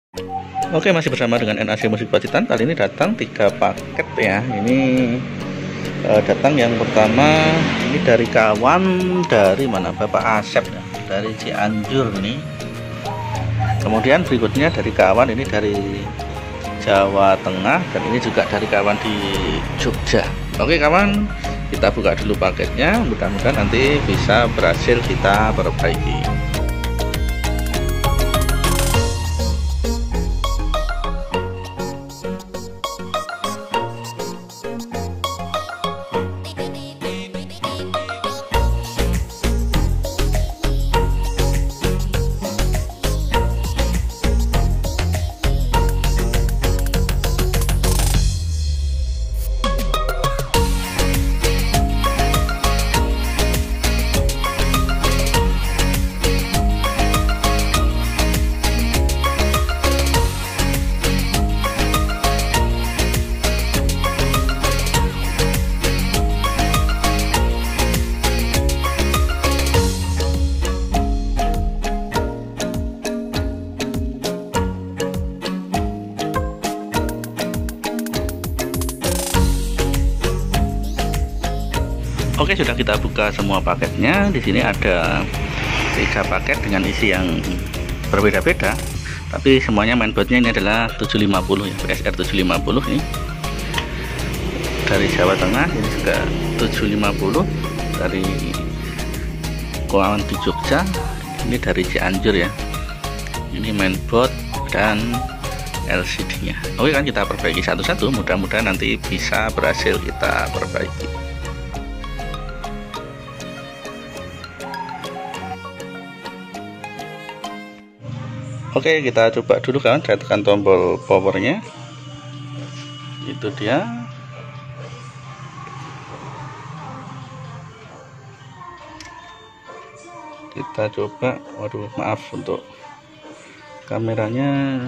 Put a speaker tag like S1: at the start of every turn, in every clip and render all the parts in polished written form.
S1: Oke, masih bersama dengan NAC Musik Pacitan. Kali ini datang 3 paket ya. Ini datang yang pertama ini dari kawan dari mana, Bapak Asep ya, dari Cianjur ini. Kemudian berikutnya dari kawan ini dari Jawa Tengah, dan ini juga dari kawan di Jogja. Oke kawan, kita buka dulu paketnya. Mudah-mudahan nanti bisa berhasil kita perbaiki. Oke, sudah kita buka semua paketnya. Di sini ada 3 paket dengan isi yang berbeda-beda, tapi semuanya mainboardnya ini adalah 750 ya, PSR 750 ini dari Jawa Tengah. Ini juga 750 dari kawan di Jogja. Ini dari Cianjur ya. Ini mainboard dan LCD nya. Oke kan, kita perbaiki satu-satu. Mudah-mudahan nanti bisa berhasil kita perbaiki. Oke, kita coba dulu kan, saya tekan tombol powernya. Itu dia. Kita coba, waduh maaf untuk kameranya.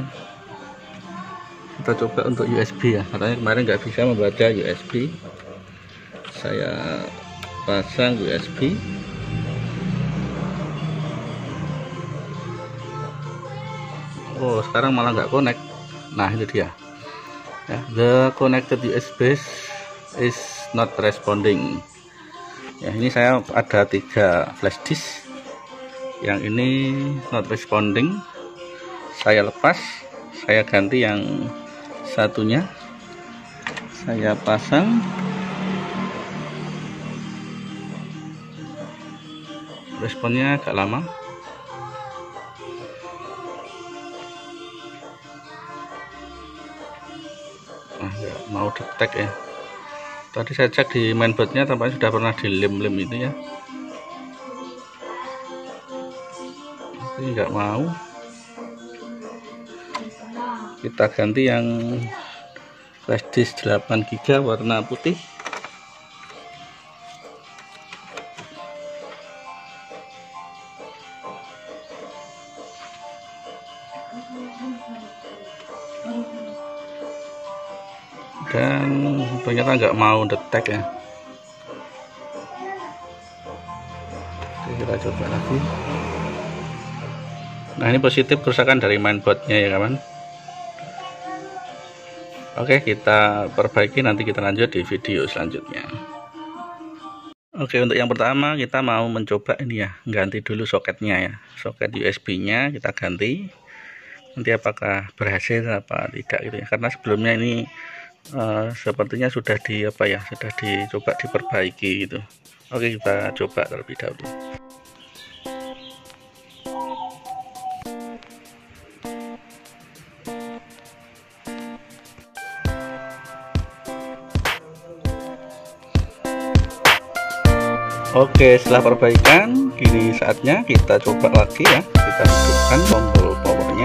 S1: Kita coba untuk USB ya, katanya kemarin nggak bisa membaca USB. Saya pasang USB. Oh, sekarang malah nggak connect. Nah, itu dia ya, the connected USB is not responding ya. Ini saya ada 3 flash disk, yang ini not responding. Saya lepas, saya ganti yang satunya, saya pasang. Responnya agak lama. Mau detect ya. Tadi saya cek di mainboardnya, tampaknya sudah pernah dilem-lem itu ya. Tapi nggak mau. Kita ganti yang flash disk 8 GB warna putih. Dan ternyata nggak mau detect ya. Oke, kita coba lagi. Nah, ini positif kerusakan dari mainboardnya ya kawan. Oke, kita perbaiki, nanti kita lanjut di video selanjutnya. Oke, untuk yang pertama kita mau mencoba ini ya, ganti dulu soketnya ya. Soket USB nya kita ganti, nanti apakah berhasil apa tidak gitu ya, karena sebelumnya ini sepertinya sudah sudah dicoba diperbaiki gitu. Oke, kita coba terlebih dahulu. Oke, setelah perbaikan, kini saatnya kita coba lagi ya. Kita hidupkan tombol powernya.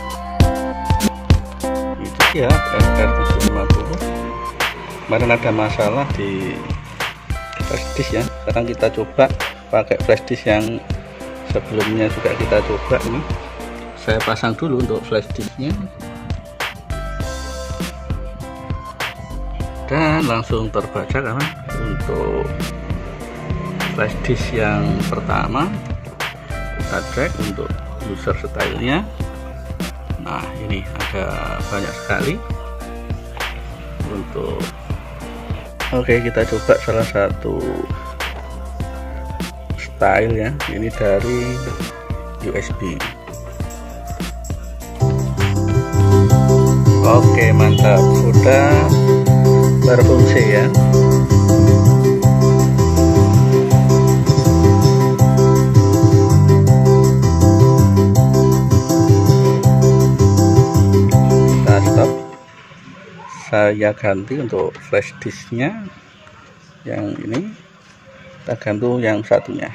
S1: Itu ya, PSR 750. Kemarin ada masalah di flash disk ya. Sekarang kita coba pakai flash disk yang sebelumnya juga kita coba ini. Saya pasang dulu untuk flash disknya. Dan langsung terbaca kan untuk flash disk yang pertama. Kita cek untuk user stylenya. Nah, ini ada banyak sekali untuk. Oke, kita coba salah satu style ya. Ini dari USB. Oke, mantap, sudah berfungsi ya. Kita stop. Saya ganti untuk flash disknya yang ini, kita gantung yang satunya.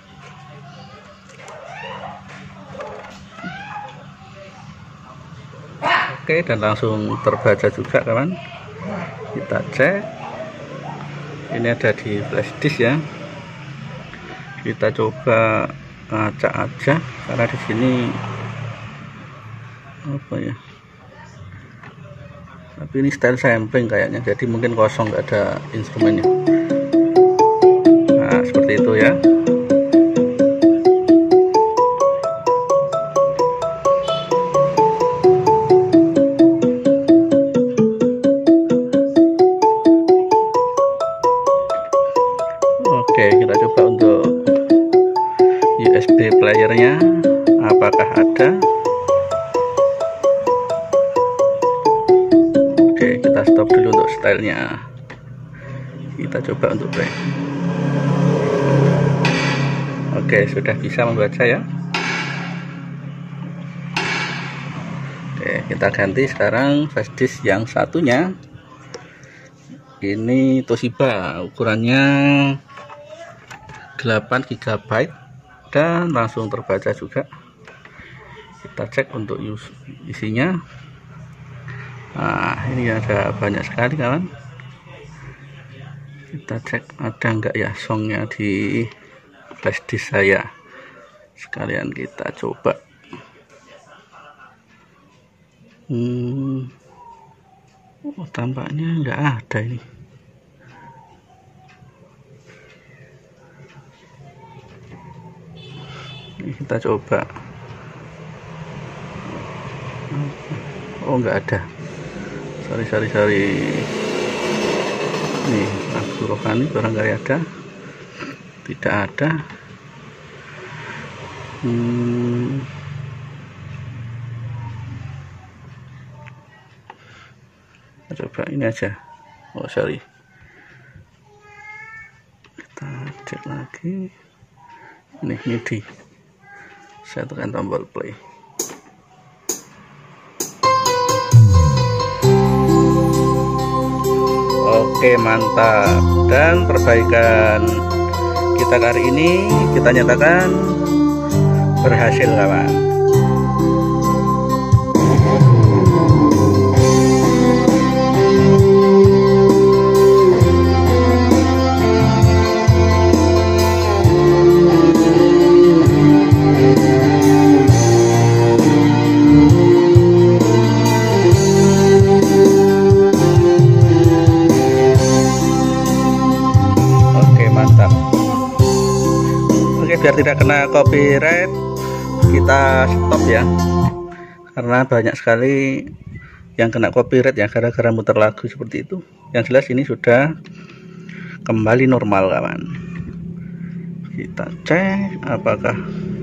S1: Oke, dan langsung terbaca juga kawan. Kita cek, ini ada di flash disk ya. Kita coba acak aja karena di sini apa ya, tapi ini style sampling kayaknya, jadi mungkin kosong, nggak ada instrumennya. Nah, seperti itu ya. Oke, kita coba untuk USB playernya, apakah ada. Oke, kita stop dulu untuk stylenya. Kita coba untuk play. Oke, sudah bisa membaca ya. Oke, kita ganti sekarang flash disk yang satunya. Ini Toshiba, ukurannya 8 GB dan langsung terbaca juga. Kita cek untuk isinya. Nah, ini ada banyak sekali kawan. Kita cek ada enggak ya songnya di flash disk saya. Sekalian kita coba. Oh, tampaknya enggak ada ini. Ini kita coba. Oh, enggak ada. Sorry. Nih, Abdul Rohani barangkali ada. Tidak ada. Coba ini aja. Oh, sorry. Kita cek lagi. Ini MIDI. Saya tekan tombol play. Oke, mantap. Dan perbaikan kita kali ini kita nyatakan berhasil kawan. Biar tidak kena copyright, kita stop ya, karena banyak sekali yang kena copyright ya gara-gara muter lagu seperti itu. Yang jelas ini sudah kembali normal kawan. Kita cek apakah,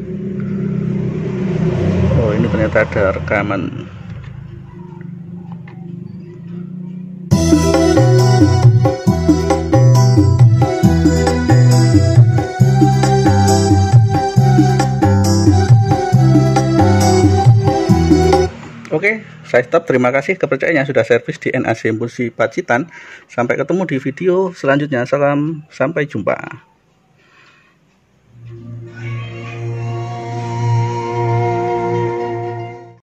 S1: oh ini ternyata ada rekaman. Oke, saya stop. Terima kasih kepercayaannya sudah servis di NAC Mulsi Pacitan. Sampai ketemu di video selanjutnya. Salam, sampai jumpa.